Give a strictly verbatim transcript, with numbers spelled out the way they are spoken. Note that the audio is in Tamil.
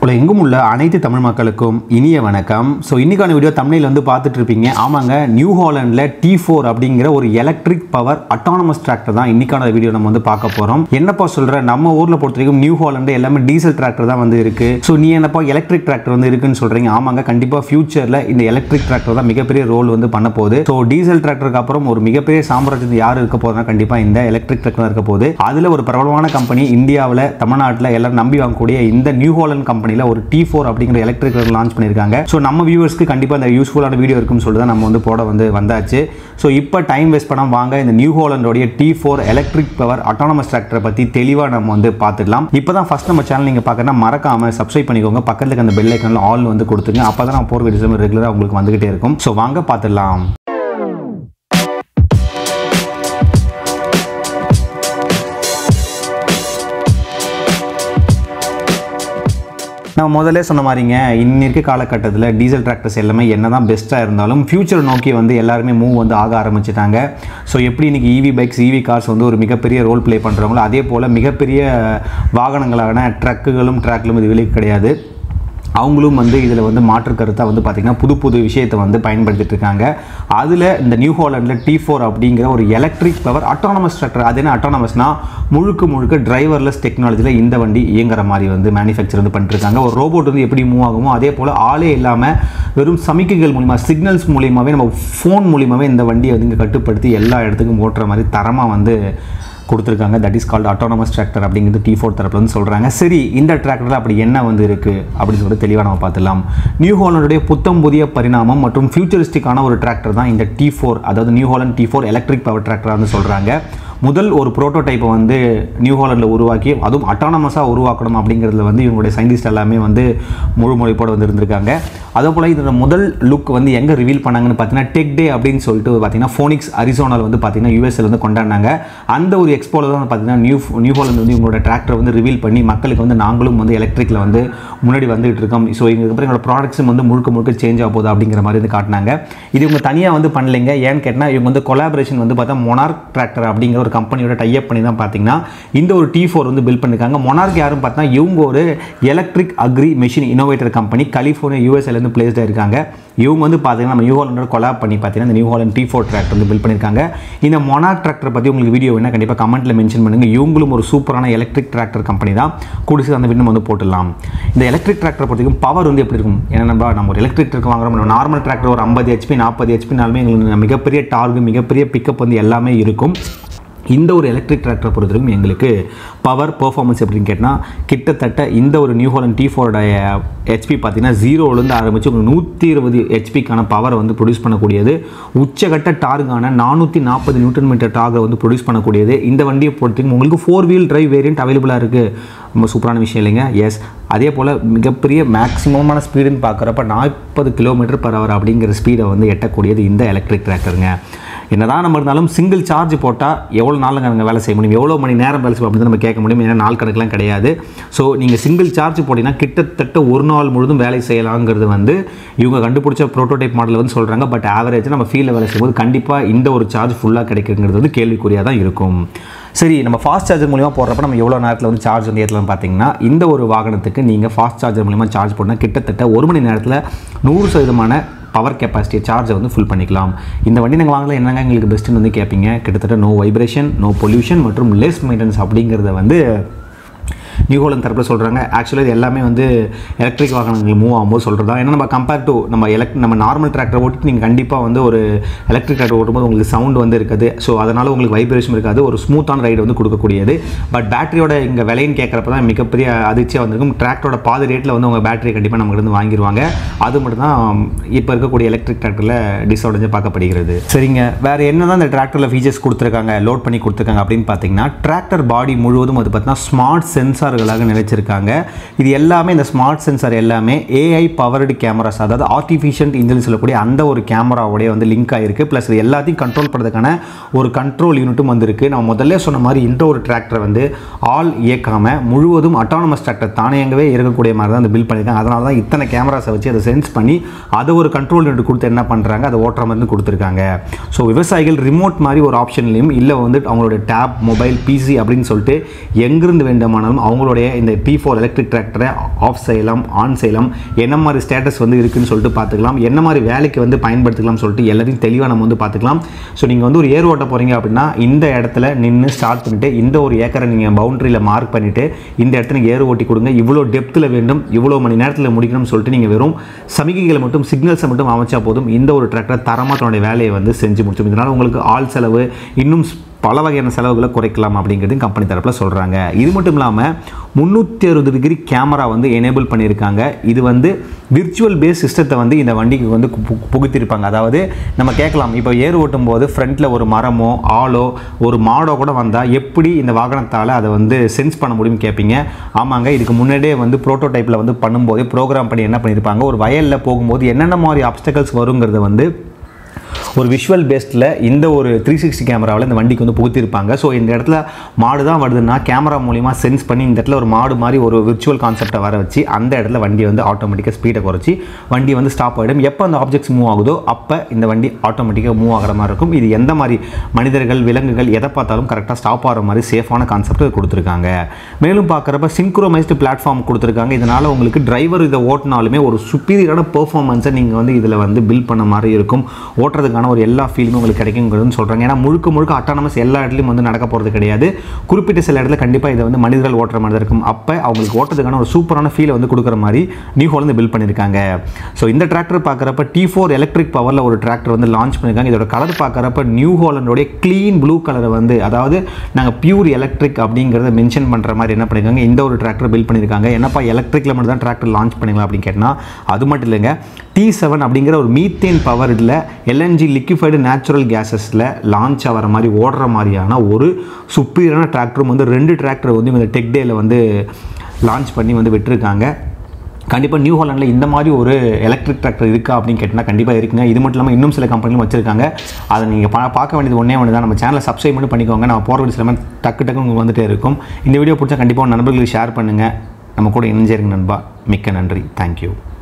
உலகெங்கும் உள்ள அனைத்து தமிழ் மக்களுக்கும் இனிய வணக்கம். ஸோ இன்றைக்கான வீடியோ தமிழில் வந்து பார்த்துட்டு இருப்பீங்க. ஆமாங்க, நியூ ஹாலண்டில் டி ஃபோர் அப்படிங்கிற ஒரு எலக்ட்ரிக் பவர் அட்டானமஸ் டிராக்டர் தான் இன்றைக்கான வீடியோ நம்ம வந்து பார்க்க போகிறோம். என்னப்பா சொல்கிற, நம்ம ஊரில் பொறுத்த வரைக்கும் நியூ ஹாலண்டு எல்லாமே டீசல் டிராக்டர் தான் வந்து இருக்குது. ஸோ நீ என்னப்பா எலக்ட்ரிக் டிராக்டர் வந்து இருக்குன்னு சொல்கிறீங்க? ஆமாங்க, கண்டிப்பாக ஃபியூச்சரில் இந்த எலக்ட்ரிக் டிராக்டர் தான் மிகப்பெரிய ரோல் வந்து பண்ண போகுது. ஸோ டீசல் டிராக்டருக்கு அப்புறம் ஒரு மிகப்பெரிய சாம்ராஜ்யம் யார் இருக்க போதுன்னா கண்டிப்பாக இந்த எலக்ட்ரிக் டிராக்டர் இருக்க போகுது. அதில் ஒரு பிரபலமான கம்பெனி இந்தியாவில் தமிழ்நாட்டில் எல்லாரும் நம்பி வாங்கக்கூடிய இந்த நியூ ஹாலண்ட் கம்பெனியில் ஒரு டி ஃபோர் அப்படிங்கிற எலக்ட்ரிக் லான்ச் பண்ணியிருக்காங்க. ஸோ நம்ம வியூவர்ஸ்க்கு கண்டிப்பாக இந்த யூஸ்ஃபுல்லான வீடியோ இருக்குன்னு சொல்லிட்டு தான் நம்ம வந்து போட வந்து வந்தாச்சு. ஸோ இப்போ டைம் வேஸ்ட் பண்ணாம வாங்க இந்த நியூ ஹாலண்டோடைய T four electric power autonomous டிராக்டரை பற்றி தெளிவாக நம்ம வந்து பார்த்துக்கலாம். இப்போ தான் ஃபஸ்ட் நம்ம சேனல் நீங்கள் பார்க்கறனா மறக்காமல் சப்ஸ்கிரைப் பண்ணிக்கோங்க. பக்கத்தில் அந்த பெல் ஐக்கனில் ஆல் வந்து கொடுத்துங்க. அப்போ தான் நான் போகிற வீடியோஸ் ரெகுலராக உங்களுக்கு வந்துகிட்டே இருக்கும். ஸோ வாங்க பார்த்துடலாம். நான் முதல்ல சொன்ன மாதிரிங்க, இன்னைக்கு காலகட்டத்தில் டீசல் டிராக்டர்ஸ் எல்லாமே என்ன தான் பெஸ்ட்டாக இருந்தாலும் ஃபியூச்சர் நோக்கி வந்து எல்லாருமே மூவ் வந்து ஆக ஆரம்பிச்சிட்டாங்க. ஸோ எப்படி இன்றைக்கி ஈவி பைக்ஸ் ஈவி கார்ஸ் வந்து ஒரு மிகப்பெரிய ரோல் ப்ளே பண்ணுறவங்களோ அதே போல் மிகப்பெரிய வாகனங்களான ட்ரக்குகளும் ட்ராக்களும் இது விலைக்கு கிடையாது. அவங்களும் வந்து இதில் வந்து மாற்று கருத்தாக வந்து பார்த்திங்கன்னா புது புது விஷயத்தை வந்து பயன்படுத்திட்டு இருக்காங்க. அதில் இந்த நியூ ஹாலண்டில் டி ஃபோர் அப்படிங்கிற ஒரு எலக்ட்ரிக் பவர் அட்டானமஸ் டிராக்டர். அது என்ன அட்டானமஸ்னால் முழுக்க முழுக்க டிரைவர்லெஸ் டெக்னாலஜியில் இந்த வண்டி இயங்குற மாதிரி வந்து மேனுஃபேக்சர் வந்து பண்ணிட்டுருக்காங்க. ஒரு ரோபோட் வந்து எப்படி மூவ் ஆகுமோ அதே போல் ஆளே இல்லாமல் வெறும் சமிக்கைகள் மூலிமா சிக்னல்ஸ் மூலியமாகவே நம்ம ஃபோன் மூலியமாகவே இந்த வண்டியை வந்து இங்கே கட்டுப்படுத்தி எல்லா இடத்துக்கும் ஓட்டுற மாதிரி தரமாக வந்து கொடுத்துருக்காங்க. That is called autonomous tractor அப்படிங்கிறது டி ஃபோர் தரப்பில் வந்து சொல்கிறாங்க. சரி, இந்த டிராக்டரில் அப்படி என்ன வந்து இருக்குது அப்படின்னு சொல்லிட்டு தெளிவாக நம்ம பார்த்துலாம். நியூ ஹாலண்டுடைய புத்தம் புதிய பரிணாமம் மற்றும் ஃபியூச்சரிஸ்டிக்கான ஒரு டிராக்டர் தான் இந்த டி ஃபோர், அதாவது new Holland T four electric power டிராக்டராக வந்து சொல்கிறாங்க. முதல் ஒரு ப்ரோட்டோடைப்பை வந்து நியூ ஹாலண்டில் உருவாக்கி அதுவும் அட்டானமஸாக உருவாக்கணும் அப்படிங்கிறதுல வந்து இவங்களுடைய சயின்டிஸ்ட் எல்லாமே வந்து முழு மொழிப்போடு வந்து இருந்திருக்காங்க. அதே போல் இதோட முதல் லுக் வந்து எங்கே ரிவீல் பண்ணாங்கன்னு பார்த்தீங்கன்னா டெக் டே அப்படின்னு சொல்லிட்டு பார்த்தீங்கன்னா ஃபோனிக்ஸ் அரிசோனாவில் வந்து பார்த்தீங்கன்னா யூஎஸ்ஏ வந்து கொண்டாடினாங்க. அந்த ஒரு எக்ஸ்போவில் தான் பார்த்தீங்கன்னா நியூ நியூ ஹாலண்ட் வந்து இவங்களோட டிராக்டர் வந்து ரிவீல் பண்ணி மக்களுக்கு வந்து நாங்களும் வந்து எலக்ட்ரிக்கில் வந்து முன்னாடி வந்துகிட்டு இருக்கோம். ஸோ இதுக்கப்புறம் எங்களோட ப்ராடக்ட்ஸும் வந்து முழுக்க முழுக்க சேஞ்ச் ஆக போகுது அப்படிங்கிற மாதிரி வந்து காட்டினாங்க. இது இவங்க தனியாக வந்து பண்ணலைங்க. ஏன்னு கேட்டால் இவங்க வந்து கொலாபரேஷன் வந்து பார்த்தா மொனார்க் டிராக்டர் அப்படிங்கிற ஒரு கம்பெனியோட டைப் பண்ணி தான் பார்த்தீங்கன்னா இந்த ஒரு டி ஃபோர் வந்து பில்ட் பண்ணியிருக்காங்க. மொனார்க் யாரும் பார்த்தா இவங்க ஒரு electric agri machine innovator company, California யூஎஸ்ஏலேருந்து பிளேஸ்டாக இருக்காங்க. இவங்க வந்து பார்த்தீங்கன்னா நம்ம நியூ ஹாலண்டோட கொலாப் பண்ணி பார்த்தீங்கன்னா இந்த new Holland T four tractor வந்து பில்ட் பண்ணியிருக்காங்க. இந்த மொனார்க் டிராக்டர் பற்றி உங்களுக்கு வீடியோ வேணால் கண்டிப்பாக கமெண்ட்டில் மென்ஷன் பண்ணுங்கள். இவங்களும் ஒரு சூப்பரான எலக்ட்ரிக் டிராக்டர் கம்பெனி தான். கூடிச்சு அந்த வீடியோ வந்து போட்டுடலாம். இந்த எலக்ட்ரிக் டிராக்டர் பொறுத்தவரைக்கும் பவர் வந்து எப்படி இருக்கும்? ஏன்னா நம்ம நம்ம ஒரு எலக்ட்ரிக் டிராக்டர் வாங்குறோம், நம்ம நார்மல் டிராக்டர் ஒரு ஐம்பது ஹெச்பி நாற்பது ஹெச்பினாலுமே எங்களுக்கு மிகப்பெரிய டார்கு மிகப்பெரிய பிக்கப் வந்து எல்லாமே இருக்கும். இந்த ஒரு எலக்ட்ரிக் டிராக்டரை பொறுத்தவரைக்கும் எங்களுக்கு பவர் பெர்ஃபார்மன்ஸ் எப்படின்னு கேட்டால் கிட்டத்தட்ட இந்த ஒரு நியூ ஹாலண்ட் டி ஃபோரோடைய ஹெச்பி பார்த்தீங்கன்னா ஜீரோலேருந்து ஆரம்பித்து ஒரு நூற்றி இருபது ஹெச்பிக்கான பவரை வந்து ப்ரொடியூஸ் பண்ணக்கூடியது. உச்சகட்ட டார்கான நானூற்றி நாற்பது நியூட்டன் மீட்டர் டார்கை வந்து ப்ரொடியூஸ் பண்ணக்கூடியது. இந்த வண்டியை பொறுத்தவரைக்கும் உங்களுக்கு ஃபோர் வீல் டிரைவ் வேரியன்ட் அவைலபிளாக இருக்குது. ரொம்ப சூப்பரான விஷயம் இல்லைங்க? எஸ். அதே போல் மிகப்பெரிய மேக்ஸிமமான ஸ்பீடுன்னு பார்க்குறப்ப நாற்பது கிலோமீட்டர் பர் ஹவர் அப்படிங்கிற ஸ்பீடை வந்து எட்டக்கூடியது இந்த எலக்ட்ரிக் டிராக்டருங்க. என்னதான் நம்ம இருந்தாலும் சிங்கிள் சார்ஜ் போட்டால் எவ்வளோ நாளுங்க நாங்கள் வேலை செய்ய முடியும், எவ்வளோ மணி நேரம் வேலை செய்யும் அப்படின்னு நம்ம கேட்க முடியும். ஏன்னா நாள் கணக்கெலாம் கிடையாது. ஸோ நீங்கள் சிங்கிள் சார்ஜ் போட்டிங்கன்னா கிட்டத்தட்ட ஒரு நாள் முழுதும் வேலை செய்யலாங்கிறது வந்து இவங்க கண்டுபிடிச்ச ப்ரோட்டோடைப் மாடல் வந்து சொல்கிறாங்க. பட் ஆவரேஜாக நம்ம ஃபீல்டில் வேலை செய்யும்போது கண்டிப்பாக இந்த ஒரு சார்ஜ் ஃபுல்லாக கிடைக்குங்கிறது வந்து கேள்விக்குறியாக தான் இருக்கும். சரி, நம்ம ஃபாஸ்ட் சார்ஜர் மூலிமா போடுறப்ப நம்ம எவ்வளோ நேரத்தில் வந்து சார்ஜ் வந்து ஏற்றலாம் பார்த்தீங்கன்னா இந்த ஒரு வாகனத்துக்கு நீங்கள் ஃபாஸ்ட் சார்ஜர் மூலிமா சார்ஜ் பண்ணால் கிட்டத்தட்ட ஒரு மணி நேரத்தில் நூறு சதவீதமான பவர் கெப்பாசிட்டி சார்ஜை வந்து ஃபுல் பண்ணிக்கலாம். இந்த வண்டி நாங்கள் வாங்கலாம் என்னங்க எங்களுக்கு பெஸ்ட்டுன்னு வந்து கேட்பீங்க. கிட்டத்தட்ட நோ வைப்ரேஷன், நோ பொல்யூஷன் மற்றும் லெஸ் மெயின்டெனன்ஸ் அப்படிங்கிறத வந்து நியூ ஹாலண்ட் தரப்பில் சொல்கிறாங்க. ஆக்சுவலாக இது எல்லாமே வந்து எலக்ட்ரிக் வாகனங்கள் மூவ் ஆகும்போது சொல்கிறதா. ஏன்னா நம்ம கம்பேர் டு நம்ம எலக்ட் நம்ம நார்மல் டிராக்டர் ஓட்டிட்டு நீங்கள் கண்டிப்பாக வந்து ஒரு எலக்ட்ரிக் டிராக்டர் ஓட்டும்போது உங்களுக்கு சவுண்ட் வந்து இருக்காது. ஸோ அதனால் உங்களுக்கு வைப்ரேஷன் இருக்காது. ஒரு ஸ்மூத்தான ரைடு வந்து கொடுக்கக்கூடியது. பட் பேட்டரியோட இங்கே விலைன்னு கேட்குறப்ப தான் மிகப்பெரிய அதிர்ச்சியாக வந்திருக்கும். டிராக்டரோட பாதி ரேட்டில் வந்து உங்கள் பேட்டரி கண்டிப்பாக நமக்கு வந்து வாங்கிடுவாங்க. அது மட்டும் தான் இப்போ இருக்கக்கூடிய எலக்ட்ரிக் டிராக்டரில் டிஸ்அட்வான்டேஜ் பார்க்கப்படுகிறது. சரிங்க, வேறு என்ன தான் இந்த டிராக்டரில் ஃபீச்சர்ஸ் கொடுத்துருக்காங்க, லோட் பண்ணி கொடுத்துருக்காங்க அப்படின்னு பார்த்தீங்கன்னா டிராக்டர் பாடி முழுவதும் அது பார்த்தீங்கன்னா ஸ்மார்ட் சென்சார் நினைச்சிருக்காங்க. இது எல்லாமே இந்த ஸ்மார்ட் சென்சார் எல்லாமே ஏஐ பவர்டு கேமராஸ், அதாவது ஆர்டிஃபிஷியல் இன்டெலிஜென்ஸ் சொல்லக்கூடிய அந்த ஒரு கேமராவோடைய வந்து லிங்க் ஆகிருக்கு. ப்ளஸ் இது எல்லாத்தையும் கண்ட்ரோல் பண்ணுறதுக்கான ஒரு கண்ட்ரோல் யூனிட்டும் வந்திருக்கு. நம்ம முதல்ல சொன்ன மாதிரி இந்த ஒரு டிராக்டரை வந்து ஆல் இயக்காமல் முழுவதும் அட்டானமஸ் டிராக்டர் தானியங்கவே இருக்கக்கூடிய மாதிரி தான் பில்ட் பண்ணியிருக்காங்க. அதனால தான் இத்தனை கேமராஸை வச்சு அதை சென்ஸ் பண்ணி அதை ஒரு கண்ட்ரோல் யூனிட் கொடுத்து என்ன பண்ணுறாங்க, அதை ஓட்டுற மாதிரி கொடுத்துருக்காங்க. ஸோ விவசாயிகள் ரிமோட் மாதிரி ஒரு ஆப்ஷன்லையும் இல்லை வந்து அவங்களோட டேப் மொபைல் பிசி அப்படின்னு சொல்லிட்டு எங்கிருந்து வேண்டுமானாலும் அவங்களுடைய இந்த டி ஃபோர் எலக்ட்ரிக் டிராக்டரை ஆஃப் செய்யலாம், ஆன் செய்யலாம், என்ன மாதிரி ஸ்டேட்டஸ் வந்து இருக்குன்னு சொல்லிட்டு பார்த்துக்கலாம், என்ன மாதிரி வேலைக்கு வந்து பயன்படுத்திக்கலாம் சொல்லிட்டு எல்லாத்தையும் தெளிவாக நம்ம வந்து பார்த்துக்கலாம். ஸோ நீங்கள் வந்து ஒரு ஏர் ஓட்ட போகிறீங்க அப்படின்னா இந்த இடத்துல நின்று ஸ்டார்ட் பண்ணிவிட்டு இந்த ஒரு ஏக்கரை நீங்கள் பவுண்டரியில் மார்க் பண்ணிவிட்டு இந்த இடத்துல ஏர் ஓட்டி கொடுங்க, இவ்வளோ டெப்த்தில் வேண்டும், இவ்வளோ மணி நேரத்தில் முடிக்கணும்னு சொல்லிட்டு நீங்கள் வெறும் சமிகைகளை மட்டும் சிக்னல்ஸை மட்டும் அமைச்சா போதும் இந்த ஒரு டிராக்டர் தரமாக தன்னுடைய வேலையை வந்து செஞ்சு முடிச்சோம். இதனால் உங்களுக்கு ஆள் செலவு இன்னும் பல வகையான செலவுகளை குறைக்கலாம் அப்படிங்கிறது கம்பெனி தரப்பில் சொல்கிறாங்க. இது மட்டும் இல்லாமல் முந்நூற்றி அறுபது டிகிரி கேமரா வந்து எனேபிள் பண்ணியிருக்காங்க. இது வந்து விர்ச்சுவல் பேஸ் சிஸ்டத்தை வந்து இந்த வண்டிக்கு வந்து புகுத்திருப்பாங்க. அதாவது நம்ம கேட்கலாம், இப்போ ஏர் ஓட்டும் போது ஃப்ரண்ட்டில் ஒரு மரமோ ஆளோ ஒரு மாடோ கூட வந்தால் எப்படி இந்த வாகனத்தால் அதை வந்து சென்ஸ் பண்ண முடியும்னு கேட்பீங்க. ஆமாங்க, இதுக்கு முன்னாடியே வந்து ப்ரோட்டோடைப்பில் வந்து பண்ணும்போது ப்ரோக்ராம் பண்ணி என்ன பண்ணியிருப்பாங்க, ஒரு வயலில் போகும்போது என்னென்ன மாதிரி ஆப்ஸ்டக்கல்ஸ் வருங்கிறத வந்து ஒரு விஷுவல் பேஸ்டில் இந்த ஒரு த்ரீ சிக்ஸ்டி கேமராவில் இந்த வண்டிக்கு வந்து புகுத்திருப்பாங்க. ஸோ இந்த இடத்துல மாடு தான் வருதுன்னா கேமரா மூலிமா சென்ஸ் பண்ணி இந்த இடத்துல ஒரு மாடு மாதிரி ஒரு விர்ச்சுவல் கான்செப்டை வர வச்சு அந்த இடத்துல வண்டி வந்து ஆட்டோமேட்டிக்காக ஸ்பீடை குறைச்சி வண்டி வந்து ஸ்டாப் ஆகிடும். எப்போ அந்த ஆப்ஜெக்ட்ஸ் மூவ் ஆகுதோ அப்போ இந்த வண்டி ஆட்டோமேட்டிக்காக மூவ் ஆகிற மாதிரி இருக்கும். இது எந்த மாதிரி மனிதர்கள் விலங்குகள் எதை பார்த்தாலும் கரெக்டாக ஸ்டாப் ஆகிற மாதிரி சேஃபான கான்செப்ட் கொடுத்துருக்காங்க. மேலும் பார்க்குறப்ப சின்க்ரோமைஸ்டு பிளாட்ஃபார்ம் கொடுத்துருக்காங்க. இதனால் உங்களுக்கு டிரைவர் இதை ஓட்டினாலுமே ஒரு சுப்பீரியரான பெர்ஃபார்மன்ஸை நீங்கள் வந்து இதில் வந்து பில்ட் பண்ண மாதிரி இருக்கும். ஓட்டுறதுக்கான ஒரு எல்லா ஃபீலுமே உங்களுக்கு கிடைக்குங்கிறதுன்னு சொல்கிறாங்க. ஏன்னா முழுக்க முழுக்க அட்டானமஸ் எல்லா இடத்துலையும் வந்து நடக்க போகிறது கிடையாது. குறிப்பிட்ட சில இடத்துல கண்டிப்பாக இதை வந்து மனிதர்கள் ஓட்டுற மாதிரி தான் இருக்கும். அப்போ அவங்களுக்கு ஓட்டுறதுக்கான ஒரு சூப்பரான ஃபீலை வந்து கொடுக்குற மாதிரி நியூ ஹாலந்து பில்ட் பண்ணியிருக்காங்க. ஸோ இந்த டிராக்டர் பார்க்குறப்ப டி ஃபோர் எலக்ட்ரிக் பவரில் ஒரு டிராக்டர் வந்து லான்ச் பண்ணியிருக்காங்க. இதோட கலர் பார்க்குறப்ப நியூ ஹாலண்டோடைய க்ளீன் ப்ளூ கலரை வந்து, அதாவது நாங்கள் பியூர் எலக்ட்ரிக் அப்படிங்கிறத மென்ஷன் பண்ணுற மாதிரி என்ன பண்ணியிருக்காங்க, இந்த ஒரு டிராக்டர் பில்ட் பண்ணியிருக்காங்க. என்னப்பா எலக்ட்ரிக்கில் மட்டும் தான் டிராக்டர் லான்ச் பண்ணிக்கலாம் அப்படின்னு கேட்டால் அது மட்டும் இல்லைங்க. டி செவன் அப்படிங்கிற ஒரு மீத்தேன் பவர் இதில் எல்என்ஜி லிக்விஃபைடு நேச்சுரல் கேஸஸில் லான்ச் ஆகிற மாதிரி ஓடுற மாதிரியான ஒரு சுப்பீரியரான டிராக்டரும் வந்து ரெண்டு டிராக்டர் வந்து இந்த டெக் டேயில் வந்து லான்ச் பண்ணி வந்து விட்டுருக்காங்க. கண்டிப்பாக நியூ ஹாலண்டில் இந்த மாதிரி ஒரு எலக்ட்ரிக் டிராக்டர் இருக்கா அப்படின்னு கேட்டால் கண்டிப்பாக இருக்குங்க. இது மட்டும் இல்லாமல் இன்னும் சில கம்பெனிலும் வச்சிருக்காங்க. அதை நீங்கள் பா பார்க்க வேண்டியது ஒன்றே ஒன்று தான், நம்ம சேனலை சப்ஸ்கிரைப் பண்ணி பண்ணிக்கோங்க. நம்ம போகிற வீடியோஸ் எல்லாமே டக்கு டக்கு உங்களுக்கு வந்துகிட்டே இருக்கும். இந்த வீடியோ பிடிச்சா கண்டிப்பாக நண்பர்களுக்கு ஷேர் பண்ணுங்கள். நம்ம கூட இணைஞ்சிருங்க நண்பா. மிக்க நன்றி. தேங்க்யூ.